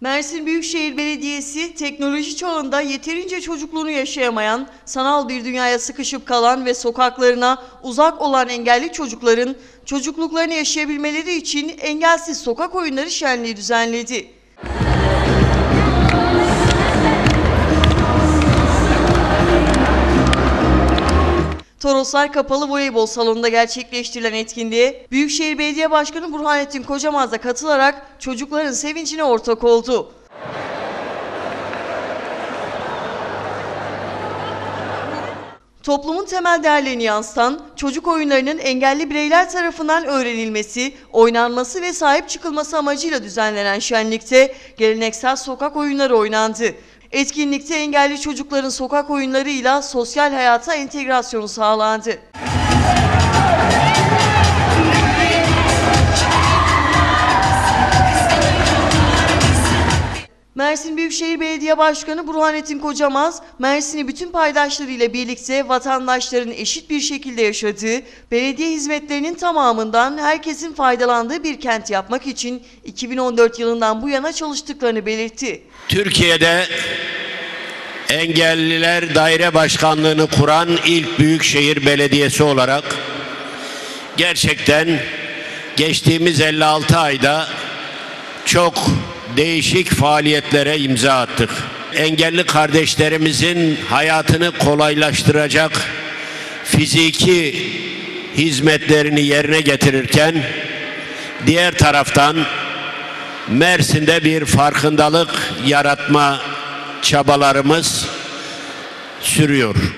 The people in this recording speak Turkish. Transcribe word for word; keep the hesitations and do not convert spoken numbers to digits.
Mersin Büyükşehir Belediyesi, teknoloji çağında yeterince çocukluğunu yaşayamayan, sanal bir dünyaya sıkışıp kalan ve sokaklarına uzak olan engelli çocukların çocukluklarını yaşayabilmeleri için engelsiz sokak oyunları şenliği düzenledi. Toroslar Kapalı Voleybol Salonu'nda gerçekleştirilen etkinliğe Büyükşehir Belediye Başkanı Burhanettin Kocamaz da katılarak çocukların sevincine ortak oldu. Toplumun temel değerlerini yansıtan çocuk oyunlarının engelli bireyler tarafından öğrenilmesi, oynanması ve sahip çıkılması amacıyla düzenlenen şenlikte geleneksel sokak oyunları oynandı. Etkinlikte engelli çocukların sokak oyunlarıyla sosyal hayata entegrasyonu sağlandı. Mersin Büyükşehir Belediye Başkanı Burhanettin Kocamaz, Mersin'i bütün paydaşlarıyla birlikte vatandaşların eşit bir şekilde yaşadığı, belediye hizmetlerinin tamamından herkesin faydalandığı bir kent yapmak için iki bin on dört yılından bu yana çalıştıklarını belirtti. Türkiye'de Engelliler Daire Başkanlığı'nı kuran ilk büyükşehir belediyesi olarak gerçekten geçtiğimiz elli altı ayda çok değişik faaliyetlere imza attık. Engelli kardeşlerimizin hayatını kolaylaştıracak fiziki hizmetlerini yerine getirirken diğer taraftan Mersin'de bir farkındalık yaratma çabalarımız sürüyor.